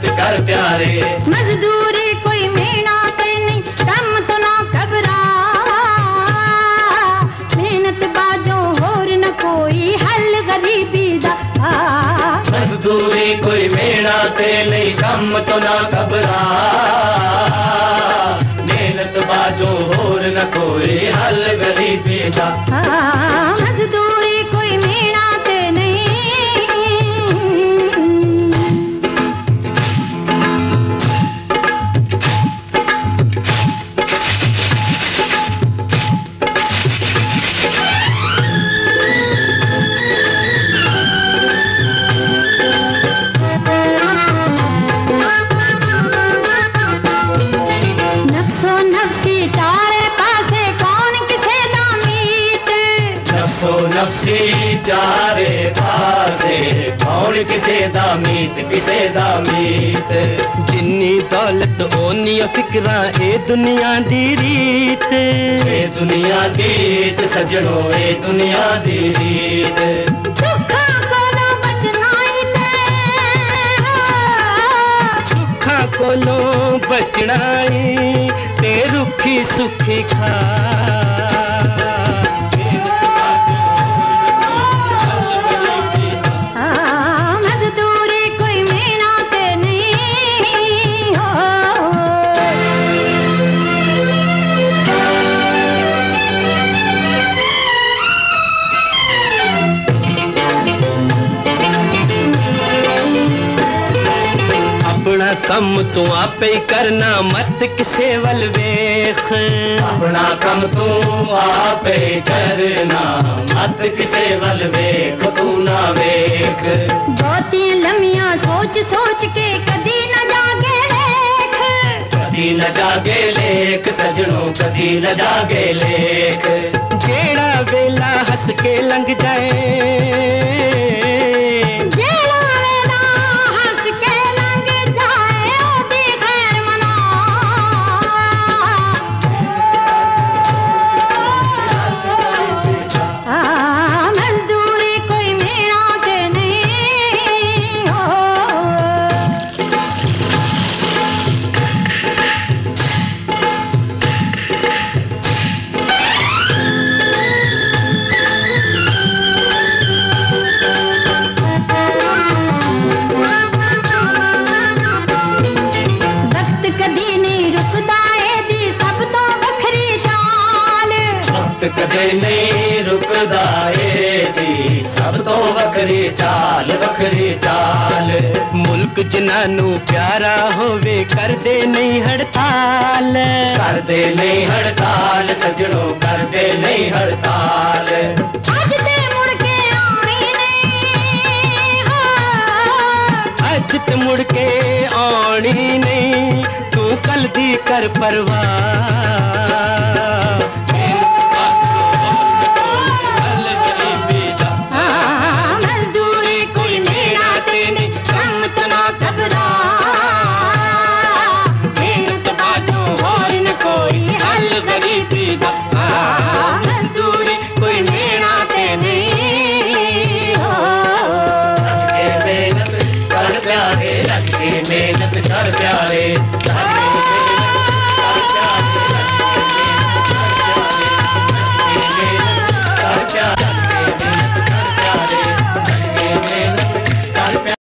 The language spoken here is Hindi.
मत कर प्यारे। मजदूरी कोई मेहना ते नहीं, कम तो ना घबरा, मेहनत बाजो होर न कोई हल गरीबी दा। मजदूरी कोई मेहना ते नहीं, कम तो ना घबरा, मेहनत बाजो होर न कोई हल गरीबी दा। मजदूरी कोई मेहना ते नहीं। नफसी चारे पासे कौन किसे दा मीत, किसे दा मीत। जिन्नी दौलत ओनी फिक्रा ए दुनिया दी रीत, ए दुनिया दी रीत सजनो, ए दुनिया दी रीत। दुखा कोलो बचना ही ते, दुखा कोलो बचना ही ते रुखी सुखी खा। अपना कम तू आपे ही करना, मत किसे वल वेख। अपना कम तू आपे करना, मत किसे वल वेख, तू ना वेख। बहुती लम्हियां सोच सोच के कदी न जागे लेख, कदी न जागे लेख सजनो, कदी न जागे लेख। जेड़ा वेला हंस के लंघ जाए, कदे नहीं रुकदा दी सब तो वखरी चाल, वखरी चाल। मुल्क जिन्हानू प्यारा होवे कर दे नहीं हड़ताल, कर दे नहीं हड़ताल सजनो, कर दे नहीं हड़ताल। अज ते मुड़ के आनी नहीं, अज ते मुड़ के आनी नहीं, तू कल दी कर परवाह।